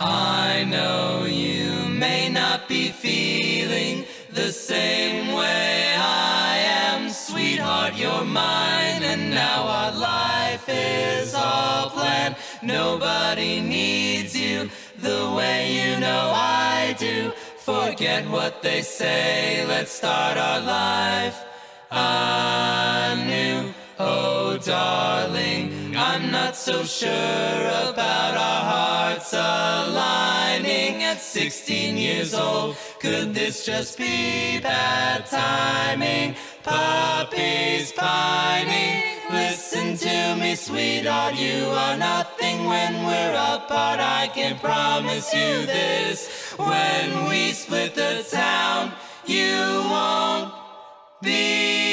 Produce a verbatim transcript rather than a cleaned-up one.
I know you may not be feeling the same way I am, sweetheart, you're mine, and now our life is all planned. Nobody needs you the way you know I do. Forget what they say, let's start our life anew. Oh darling, I'm not so sure about our hearts aligning. At sixteen years old, could this just be bad timing? Puppies pining, listen to me sweetheart, you are nothing when we're apart. I can promise you this, when we split the town, you won't be